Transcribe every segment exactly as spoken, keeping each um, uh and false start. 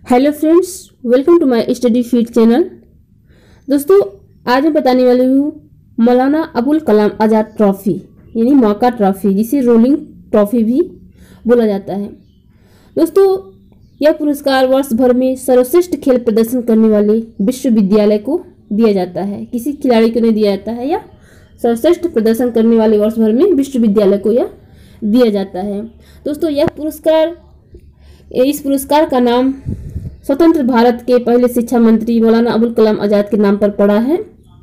Hello friends, welcome to my study feed channel. दोस्तों, आज मैं बताने वाली हूँ मौलाना अबुल कलाम आज़ाद ट्रॉफी यानी मौका ट्रॉफी, जिसे रोलिंग ट्रॉफी भी बोला जाता है। दोस्तों, यह पुरस्कार वर्ष भर में सर्वश्रेष्ठ खेल प्रदर्शन करने वाले विश्वविद्यालय को दिया जाता है। किसी खिलाड़ी को नहीं दिया जाता है, या सर्वश्रेष्ठ प्रदर्शन करने वाले वर्ष भर में विश्वविद्यालय को यह दिया जाता है। दोस्तों, यह पुरस्कार इस पुरस्कार का नाम स्वतंत्र भारत के पहले शिक्षा मंत्री मौलाना अबुल कलाम आज़ाद के नाम पर पड़ा है।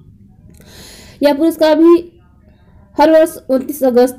यह पुरस्कार भी हर वर्ष उनतीस अगस्त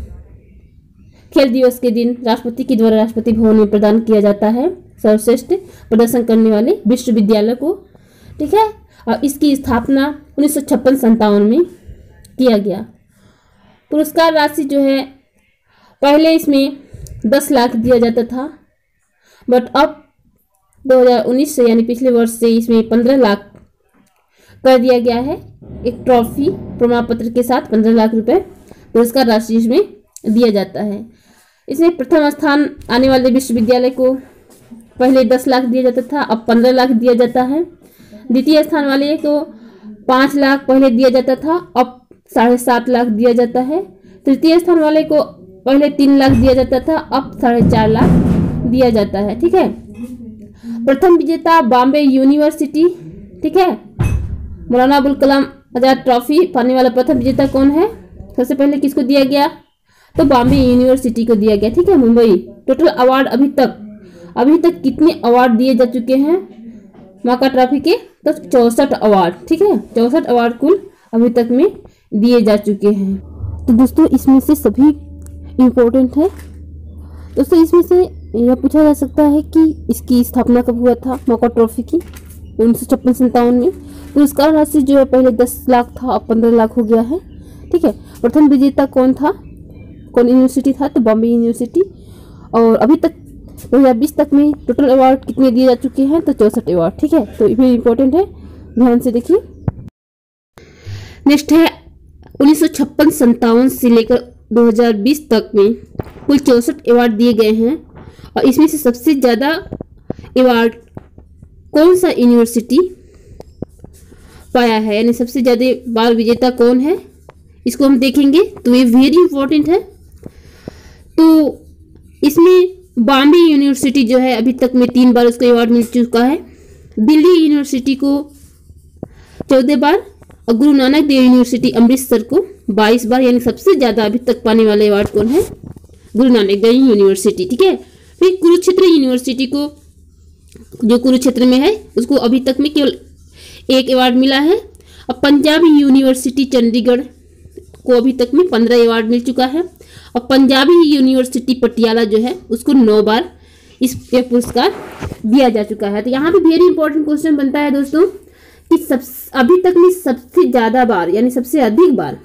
खेल दिवस के दिन राष्ट्रपति के द्वारा राष्ट्रपति भवन में प्रदान किया जाता है सर्वश्रेष्ठ प्रदर्शन करने वाले विश्वविद्यालय को। ठीक है, और इसकी स्थापना उन्नीस सौ छप्पन संतावन में किया गया। पुरस्कार राशि जो है, पहले इसमें दस लाख दिया जाता था, बट अब दो हज़ार उन्नीस से यानी पिछले वर्ष से इसमें पंद्रह लाख कर दिया गया है। एक ट्रॉफी प्रमाण पत्र के साथ पंद्रह लाख रुपए पुरस्कार राशि इसमें दिया जाता है। इसमें प्रथम स्थान आने वाले विश्वविद्यालय को पहले दस लाख दिया जाता था, अब पंद्रह लाख दिया जाता है। द्वितीय स्थान वाले को पाँच लाख पहले दिया जाता था, अब साढ़े सात लाख दिया जाता है। तृतीय स्थान वाले को पहले तीन लाख दिया जाता था, अब साढ़े चार लाख दिया जाता है। ठीक है, प्रथम विजेता बॉम्बे यूनिवर्सिटी। ठीक है, मौलाना अबुल कलाम आज़ाद ट्रॉफी पाने वाला प्रथम विजेता कौन है? सबसे पहले किसको दिया गया? तो बॉम्बे यूनिवर्सिटी को दिया गया। ठीक है, मुंबई। टोटल अवार्ड अभी तक अभी तक कितने अवार्ड दिए जा चुके हैं मौका ट्रॉफी के? तो चौसठ अवार्ड। ठीक है, चौसठ अवार्ड कुल अभी तक में दिए जा चुके हैं। तो दोस्तों, इसमें से सभी इम्पोर्टेंट है। दोस्तों, इसमें से यह पूछा जा सकता है कि इसकी स्थापना कब हुआ था मौका ट्रॉफी की? उन्नीस सौ छप्पन संतावन में। पुरस्कार राशि जो है पहले दस लाख था, अब पंद्रह लाख हो गया है। ठीक है, प्रथम विजेता कौन था, कौन यूनिवर्सिटी था? तो बॉम्बे यूनिवर्सिटी। और अभी तक दो हज़ार बीस तक में टोटल अवार्ड कितने दिए जा चुके हैं? तो चौसठ अवार्ड। ठीक है, तो ये भी इम्पोर्टेंट है, ध्यान से देखिए। नेक्स्ट है उन्नीस सौ छप्पन संतावन से लेकर दो हज़ार बीस तक में कुल चौसठ अवार्ड दिए गए हैं, और इसमें से सबसे ज़्यादा अवार्ड कौन सा यूनिवर्सिटी पाया है, यानी सबसे ज़्यादा बार विजेता कौन है, इसको हम देखेंगे। तो ये वेरी इंपॉर्टेंट है। तो इसमें बॉम्बे यूनिवर्सिटी जो है अभी तक में तीन बार उसको अवार्ड मिल चुका है। दिल्ली यूनिवर्सिटी को चौदह बार, और गुरु नानक देव यूनिवर्सिटी अमृतसर को बाईस बार, यानी सबसे ज़्यादा अभी तक पाने वाले अवार्ड कौन है? गुरु नानक देव यूनिवर्सिटी। ठीक है, फिर कुरुक्षेत्र यूनिवर्सिटी को, जो कुरुक्षेत्र में है, उसको अभी तक में केवल एक अवार्ड मिला है। और पंजाब यूनिवर्सिटी चंडीगढ़ को अभी तक में पंद्रह अवार्ड मिल चुका है। और पंजाबी यूनिवर्सिटी पटियाला जो है उसको नौ बार इस पुरस्कार दिया जा चुका है। तो यहाँ पे वेरी इंपॉर्टेंट क्वेश्चन बनता है दोस्तों कि सब अभी तक में सबसे ज्यादा बार यानी सबसे अधिक बार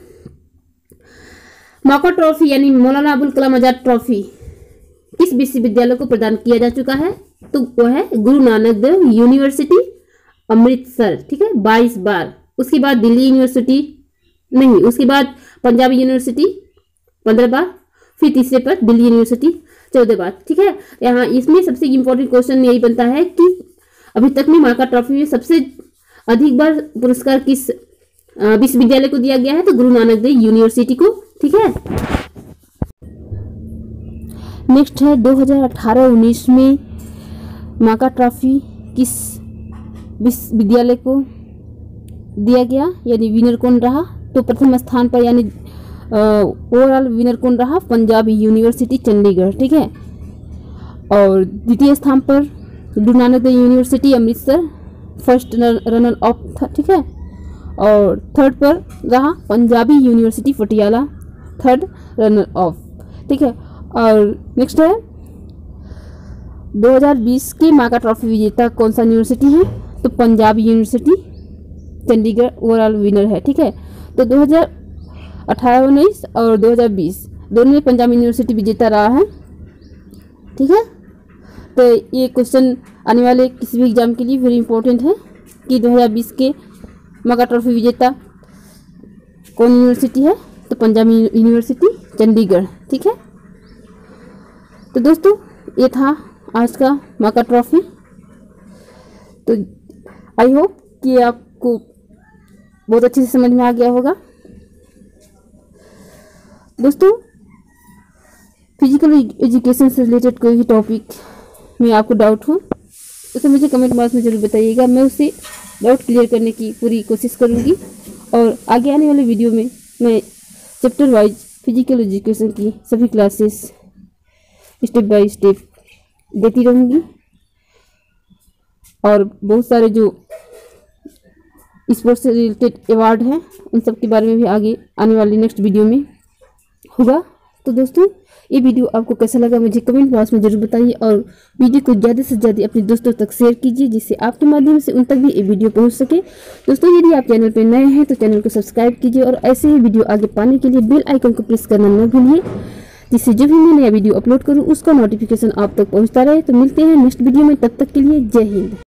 मौका ट्रॉफी यानी मौलाना अबुल कलाम आज़ाद ट्रॉफी किस विश्वविद्यालय को प्रदान किया जा चुका है? तो वो है गुरु नानक देव यूनिवर्सिटी अमृतसर। ठीक है, बाईस बार। उसके बाद दिल्ली यूनिवर्सिटी नहीं, उसके बाद पंजाब यूनिवर्सिटी पंद्रह बार, फिर तीसरे पर दिल्ली यूनिवर्सिटी चौदह बार। ठीक है, यहाँ इसमें सबसे इम्पोर्टेंट क्वेश्चन यही बनता है कि अभी तक में मौका ट्रॉफी में सबसे अधिक बार पुरस्कार किस विश्वविद्यालय को दिया गया है? तो गुरु नानक देव यूनिवर्सिटी को। ठीक है, नेक्स्ट है दो हज़ार अठारह उन्नीस में मौका ट्रॉफी किस विश्वविद्यालय को दिया गया, यानी विनर कौन रहा? तो प्रथम स्थान पर यानी ओवरऑल विनर कौन रहा? पंजाब यूनिवर्सिटी चंडीगढ़। ठीक है, और द्वितीय स्थान पर Guru Nanak Dev university Amritsar first runner up था। ठीक है, और थर्ड पर रहा Punjabi university Patiala third runner up. ठीक है, और नेक्स्ट है दो हज़ार बीस के मौका ट्रॉफी विजेता कौन सा यूनिवर्सिटी है? तो Punjab university Chandigarh overall winner है। ठीक है, तो दो हज़ार अठारह उन्नीस और दो हज़ार बीस दोनों में पंजाब यूनिवर्सिटी विजेता रहा है। ठीक है, तो ये क्वेश्चन आने वाले किसी भी एग्जाम के लिए वेरी इंपॉर्टेंट है कि दो हज़ार बीस के मौका ट्रॉफी विजेता कौन यूनिवर्सिटी है? तो पंजाब यूनिवर्सिटी चंडीगढ़। ठीक है, तो दोस्तों ये था आज का मौका ट्रॉफी। तो आई होप कि आपको बहुत अच्छे से समझ में आ गया होगा। दोस्तों, फिजिकल एजुकेशन से रिलेटेड कोई भी टॉपिक में आपको डाउट हो तो मुझे कमेंट बॉक्स में जरूर बताइएगा। मैं उसे डाउट क्लियर करने की पूरी कोशिश करूंगी और आगे आने वाले वीडियो में मैं चैप्टर वाइज फिजिकल एजुकेशन की सभी क्लासेस स्टेप बाय स्टेप देती रहूंगी और बहुत सारे जो स्पोर्ट्स से रिलेटेड अवार्ड हैं उन सब के बारे में भी आगे आने वाली नेक्स्ट वीडियो में होगा। तो दोस्तों, ये वीडियो आपको कैसा लगा मुझे कमेंट बॉक्स में जरूर बताइए और वीडियो को ज़्यादा से ज़्यादा अपने दोस्तों तक शेयर कीजिए जिससे आपके माध्यम से उन तक भी ये वीडियो पहुंच सके। दोस्तों, यदि आप चैनल पर नए हैं तो चैनल को सब्सक्राइब कीजिए और ऐसे ही वीडियो आगे पाने के लिए बेल आइकन को प्रेस करना न भूलिए जिससे जब भी मैं नया वीडियो अपलोड करूँ उसका नोटिफिकेशन आप तक पहुँचता रहे। तो मिलते हैं नेक्स्ट वीडियो में, तब तक के लिए जय हिंद।